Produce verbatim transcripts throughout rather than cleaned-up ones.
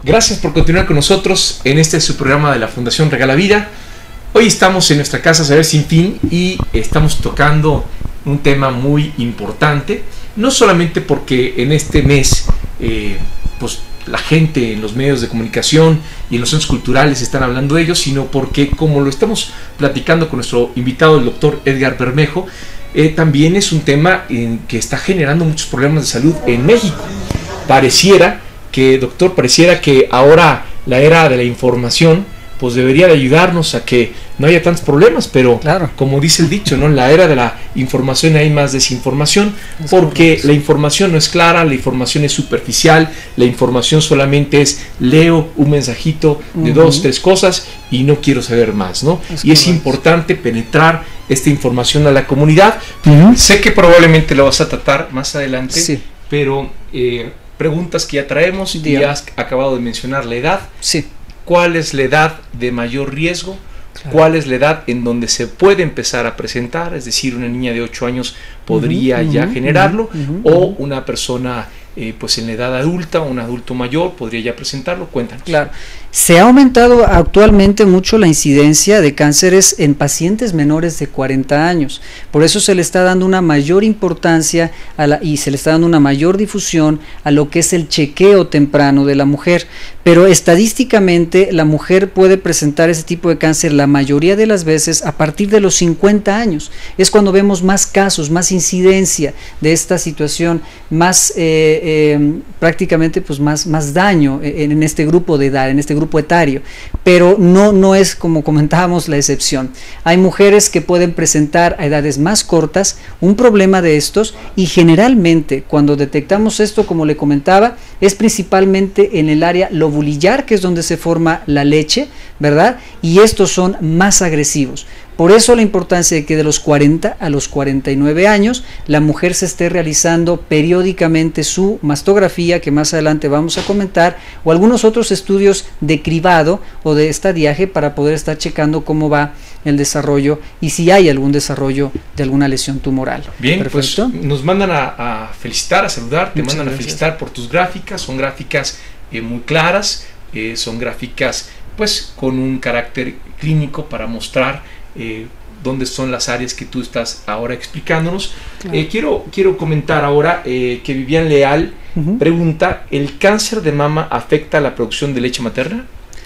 Gracias por continuar con nosotros en este su programa de la Fundación Regala Vida. Hoy estamos en nuestra casa Saber Sin Fin y estamos tocando un tema muy importante, no solamente porque en este mes eh, pues la gente en los medios de comunicación y en los centros culturales están hablando de ello, sino porque, como lo estamos platicando con nuestro invitado, el doctor Edgar Bermejo, eh, también es un tema en que está generando muchos problemas de salud en México. Pareciera que, doctor, pareciera que ahora la era de la información pues debería de ayudarnos a que no haya tantos problemas, pero claro, como dice el dicho, ¿no? En la era de la información hay más desinformación, es porque correcto. La información no es clara, la información es superficial, la información solamente es leo un mensajito de uh-huh. dos, tres cosas y no quiero saber más, ¿no? Es y correcto. Es importante penetrar esta información a la comunidad. Uh-huh. Sé que probablemente lo vas a tratar más adelante, sí. pero eh, preguntas que ya traemos, y ya has acabado de mencionar la edad. Sí. ¿Cuál es la edad de mayor riesgo? Claro. ¿Cuál es la edad en donde se puede empezar a presentar? Es decir, una niña de ocho años podría uh-huh, ya uh-huh, generarlo, uh-huh, uh-huh. o una persona eh, pues en la edad adulta, un adulto mayor podría ya presentarlo. Cuéntanos. Claro. Se ha aumentado actualmente mucho la incidencia de cánceres en pacientes menores de cuarenta años. Por eso se le está dando una mayor importancia a la, y se le está dando una mayor difusión a lo que es el chequeo temprano de la mujer. Pero estadísticamente la mujer puede presentar ese tipo de cáncer la mayoría de las veces a partir de los cincuenta años. Es cuando vemos más casos, más incidencia de esta situación, más eh, eh, prácticamente pues más, más daño en, en este grupo de edad, en este grupo grupo etario, pero no, no es, como comentábamos, la excepción. Hay mujeres que pueden presentar a edades más cortas un problema de estos, y generalmente cuando detectamos esto, como le comentaba, es principalmente en el área lobulillar, que es donde se forma la leche, ¿verdad? Y estos son más agresivos. Por eso la importancia de que de los cuarenta a los cuarenta y nueve años la mujer se esté realizando periódicamente su mastografía, que más adelante vamos a comentar, o algunos otros estudios de cribado o de estadiaje para poder estar checando cómo va el desarrollo y si hay algún desarrollo de alguna lesión tumoral. Bien, perfecto. Pues nos mandan a, a felicitar, a saludar, te Muchas mandan gracias. a felicitar por tus gráficas, son gráficas eh, muy claras, eh, son gráficas pues con un carácter clínico para mostrar Eh, dónde son las áreas que tú estás ahora explicándonos. Claro. Eh, quiero, quiero comentar ahora eh, que Vivian Leal uh-huh. pregunta, ¿el cáncer de mama afecta a la producción de leche materna?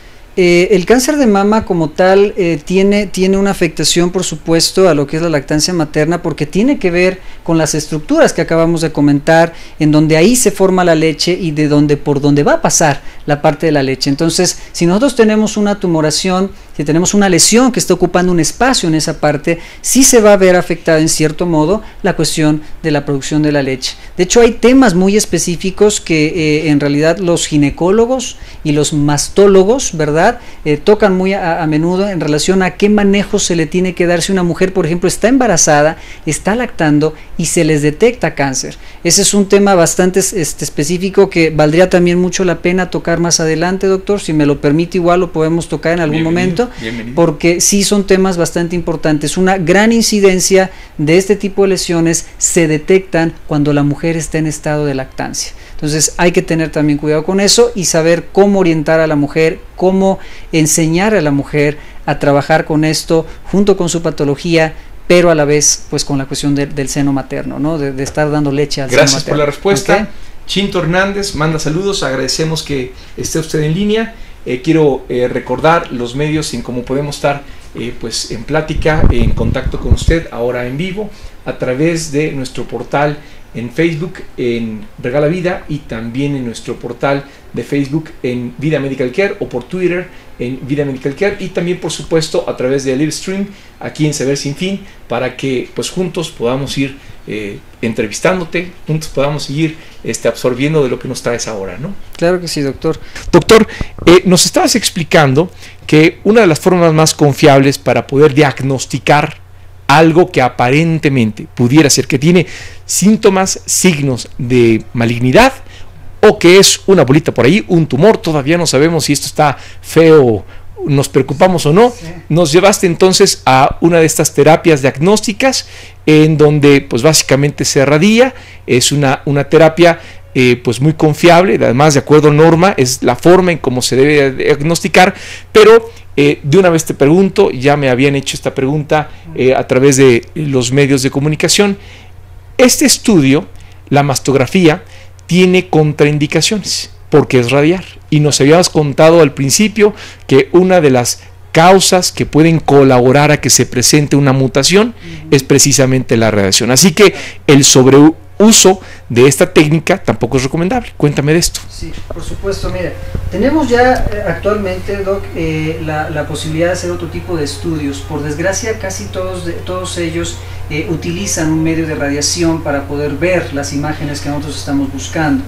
Eh, el cáncer de mama como tal eh, tiene, tiene una afectación, por supuesto, a lo que es la lactancia materna, porque tiene que ver con las estructuras que acabamos de comentar, en donde ahí se forma la leche y de donde por donde va a pasar la parte de la leche. Entonces, si nosotros tenemos una tumoración, si tenemos una lesión que está ocupando un espacio en esa parte, sí se va a ver afectada en cierto modo la cuestión de la producción de la leche. De hecho, hay temas muy específicos que eh, en realidad los ginecólogos y los mastólogos, ¿verdad? Eh, tocan muy a, a menudo en relación a qué manejo se le tiene que dar si una mujer, por ejemplo, está embarazada, está lactando y se les detecta cáncer. Ese es un tema bastante este, específico que valdría también mucho la pena tocar más adelante, doctor. Si me lo permite, igual lo podemos tocar en algún bienvenido, momento, bienvenido. Porque sí son temas bastante importantes. Una gran incidencia de este tipo de lesiones se detectan cuando la mujer está en estado de lactancia. Entonces hay que tener también cuidado con eso y saber cómo orientar a la mujer, cómo enseñar a la mujer a trabajar con esto junto con su patología, pero a la vez pues con la cuestión de, del seno materno, ¿no? De, de estar dando leche al Gracias seno materno. Gracias por la respuesta. ¿Okay? Chinto Hernández manda saludos, agradecemos que esté usted en línea. Eh, quiero eh, recordar los medios en cómo podemos estar eh, pues en plática, en contacto con usted ahora en vivo, a través de nuestro portal en Facebook en Regala Vida y también en nuestro portal de Facebook en Vida Medical Care o por Twitter en Vida Medical Care y también por supuesto a través de Live Stream aquí en Saber Sin Fin para que pues juntos podamos ir eh, entrevistándote, juntos podamos seguir este, absorbiendo de lo que nos traes ahora, ¿no? Claro que sí, doctor. Doctor, eh, nos estabas explicando que una de las formas más confiables para poder diagnosticar algo que aparentemente pudiera ser que tiene síntomas, signos de malignidad o que es una bolita por ahí, un tumor, todavía no sabemos si esto está feo, nos preocupamos o no. Sí. Nos llevaste entonces a una de estas terapias diagnósticas en donde pues básicamente se radia, es una, una terapia eh, pues muy confiable, además de acuerdo a norma, es la forma en cómo se debe diagnosticar, pero eh, de una vez te pregunto, ya me habían hecho esta pregunta eh, a través de los medios de comunicación, este estudio, la mastografía, tiene contraindicaciones, porque es radiar, y nos habías contado al principio que una de las causas que pueden colaborar a que se presente una mutación uh-huh. es precisamente la radiación. Así que el sobreuso de esta técnica tampoco es recomendable. Cuéntame de esto. Sí, por supuesto. Mira, tenemos ya eh, actualmente, Doc, eh, la, la posibilidad de hacer otro tipo de estudios. Por desgracia, casi todos, de, todos ellos eh, utilizan un medio de radiación para poder ver las imágenes que nosotros estamos buscando.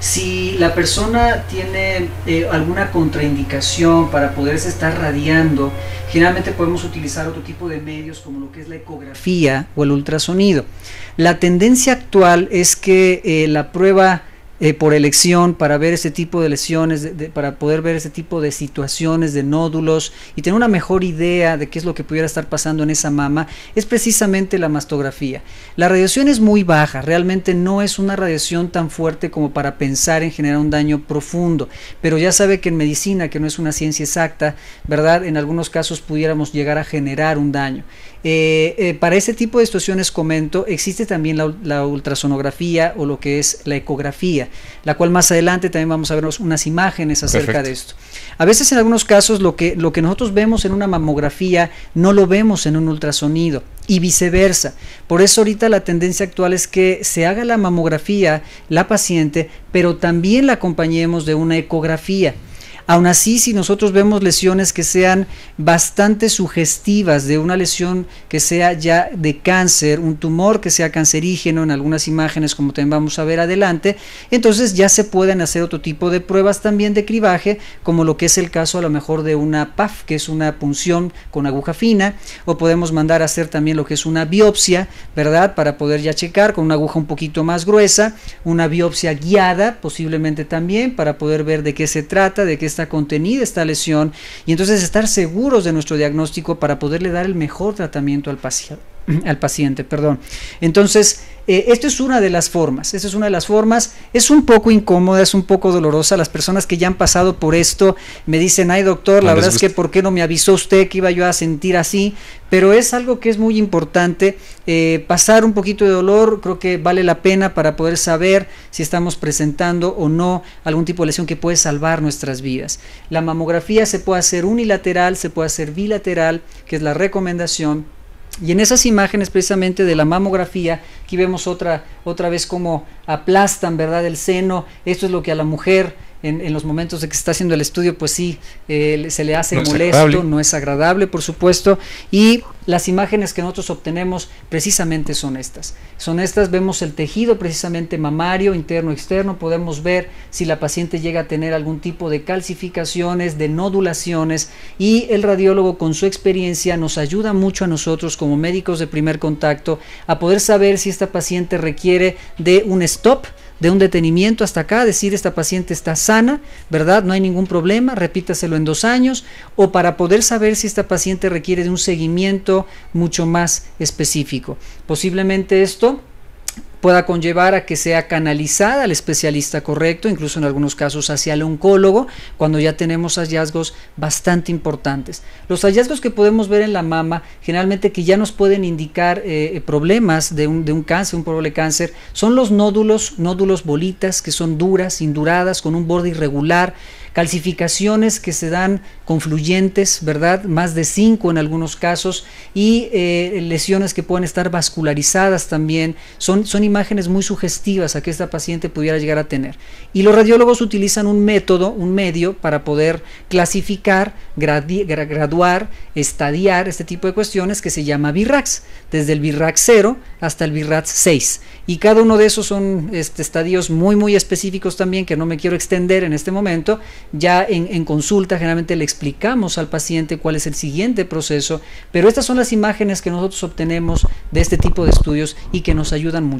Si la persona tiene eh, alguna contraindicación para poderse estar radiando, generalmente podemos utilizar otro tipo de medios como lo que es la ecografía o el ultrasonido. La tendencia actual es que eh, la prueba eh, por elección para ver ese tipo de lesiones, de, de, para poder ver ese tipo de situaciones, de nódulos y tener una mejor idea de qué es lo que pudiera estar pasando en esa mama, es precisamente la mastografía. La radiación es muy baja, realmente no es una radiación tan fuerte como para pensar en generar un daño profundo, pero ya sabe que en medicina, que no es una ciencia exacta, ¿verdad? En algunos casos pudiéramos llegar a generar un daño. Eh, eh, para ese tipo de situaciones, comento, existe también la, la ultrasonografía o lo que es la ecografía, la cual más adelante también vamos a ver unas imágenes acerca Perfecto. De esto. A veces en algunos casos lo que, lo que nosotros vemos en una mamografía no lo vemos en un ultrasonido y viceversa. Por eso ahorita la tendencia actual es que se haga la mamografía la paciente, pero también la acompañemos de una ecografía. Aún así, si nosotros vemos lesiones que sean bastante sugestivas, de una lesión que sea ya de cáncer, un tumor que sea cancerígeno en algunas imágenes, como también vamos a ver adelante, entonces ya se pueden hacer otro tipo de pruebas también de cribaje, como lo que es el caso a lo mejor de una P A F, que es una punción con aguja fina, o podemos mandar a hacer también lo que es una biopsia, ¿verdad? Para poder ya checar con una aguja un poquito más gruesa, una biopsia guiada posiblemente también, para poder ver de qué se trata, de qué está contenida esta lesión, y entonces estar seguros de nuestro diagnóstico para poderle dar el mejor tratamiento al paciente. al paciente, perdón. Entonces, eh, esto es una de las formas, esta es una de las formas, es un poco incómoda, es un poco dolorosa. Las personas que ya han pasado por esto me dicen, ay doctor, la verdad es que ¿por qué no me avisó usted que iba yo a sentir así? Pero es algo que es muy importante, eh, pasar un poquito de dolor, creo que vale la pena para poder saber si estamos presentando o no algún tipo de lesión que puede salvar nuestras vidas. La mamografía se puede hacer unilateral, se puede hacer bilateral, que es la recomendación. Y en esas imágenes precisamente de la mamografía, aquí vemos otra, otra vez cómo aplastan, ¿verdad?, el seno. Esto es lo que a la mujer en, en los momentos de que se está haciendo el estudio, pues sí, eh, se le hace no molesto, no es agradable, por supuesto. Y las imágenes que nosotros obtenemos precisamente son estas. Son estas, vemos el tejido precisamente mamario, interno, externo, podemos ver si la paciente llega a tener algún tipo de calcificaciones, de nodulaciones, y el radiólogo con su experiencia nos ayuda mucho a nosotros como médicos de primer contacto a poder saber si esta paciente requiere de un stop, de un detenimiento hasta acá, decir esta paciente está sana, ¿verdad? No hay ningún problema, repítaselo en dos años, o para poder saber si esta paciente requiere de un seguimiento mucho más específico. Posiblemente esto pueda conllevar a que sea canalizada al especialista correcto, incluso en algunos casos hacia el oncólogo, cuando ya tenemos hallazgos bastante importantes. Los hallazgos que podemos ver en la mama, generalmente que ya nos pueden indicar eh, problemas de un, de un cáncer, un probable cáncer, son los nódulos, nódulos bolitas, que son duras, induradas, con un borde irregular, calcificaciones que se dan confluyentes, ¿verdad? Más de cinco en algunos casos, y eh, lesiones que pueden estar vascularizadas también. Son, son imágenes muy sugestivas a que esta paciente pudiera llegar a tener. Y los radiólogos utilizan un método, un medio para poder clasificar, gradi, graduar, estadiar este tipo de cuestiones, que se llama BIRAX, desde el BIRAX cero hasta el BIRAX seis. Y cada uno de esos son este, estadios muy muy específicos también, que no me quiero extender en este momento. Ya en, en consulta generalmente le explicamos al paciente cuál es el siguiente proceso, pero estas son las imágenes que nosotros obtenemos de este tipo de estudios y que nos ayudan mucho.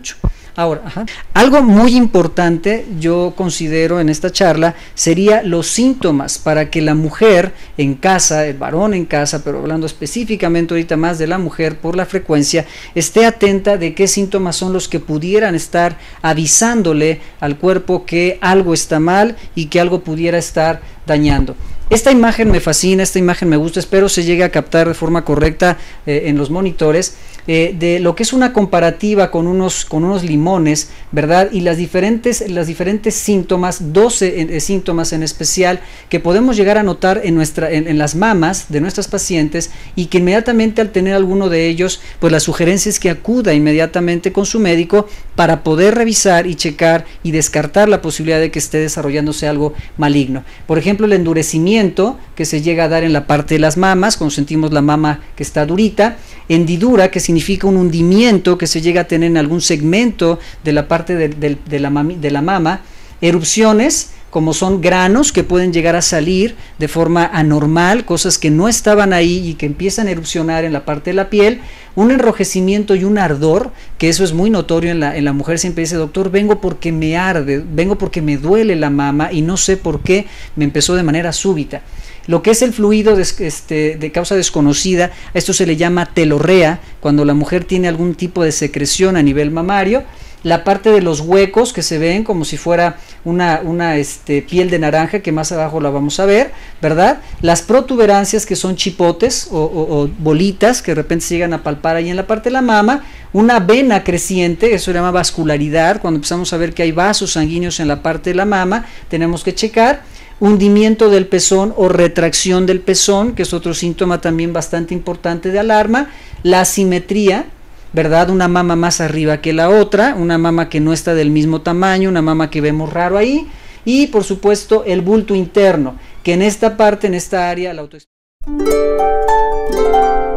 Ahora, ajá. Algo muy importante yo considero en esta charla sería los síntomas para que la mujer en casa, el varón en casa, pero hablando específicamente ahorita más de la mujer por la frecuencia, esté atenta de qué síntomas son los que pudieran estar avisándole al cuerpo que algo está mal y que algo pudiera estar dañando. Esta imagen me fascina, esta imagen me gusta, espero se llegue a captar de forma correcta eh, en los monitores, eh, de lo que es una comparativa con unos, con unos limones, ¿verdad? Y las diferentes, las diferentes síntomas, doce eh, síntomas en especial, que podemos llegar a notar en, nuestra, en, en las mamas de nuestras pacientes, y que inmediatamente al tener alguno de ellos, pues la sugerencia es que acuda inmediatamente con su médico para poder revisar y checar y descartar la posibilidad de que esté desarrollándose algo maligno. Por ejemplo, el endurecimiento que se llega a dar en la parte de las mamas, cuando sentimos la mama que está durita, hendidura, que significa un hundimiento que se llega a tener en algún segmento de la parte de, de, de, la, mami, de la mama, erupciones, como son granos que pueden llegar a salir de forma anormal, cosas que no estaban ahí y que empiezan a erupcionar en la parte de la piel, un enrojecimiento y un ardor, que eso es muy notorio en la, en la mujer. Siempre dice, doctor, vengo porque me arde, vengo porque me duele la mama y no sé por qué me empezó de manera súbita. Lo que es el fluido de, este, de causa desconocida, a esto se le llama telorrea, cuando la mujer tiene algún tipo de secreción a nivel mamario. La parte de los huecos que se ven como si fuera una, una este, piel de naranja, que más abajo la vamos a ver, ¿verdad? Las protuberancias, que son chipotes o, o, o bolitas que de repente se llegan a palpar ahí en la parte de la mama, una vena creciente, eso se llama vascularidad, cuando empezamos a ver que hay vasos sanguíneos en la parte de la mama, tenemos que checar. Hundimiento del pezón o retracción del pezón, que es otro síntoma también bastante importante de alarma. La asimetría, ¿verdad? Una mama más arriba que la otra, una mama que no está del mismo tamaño, una mama que vemos raro ahí, y por supuesto el bulto interno, que en esta parte, en esta área, la autoestima.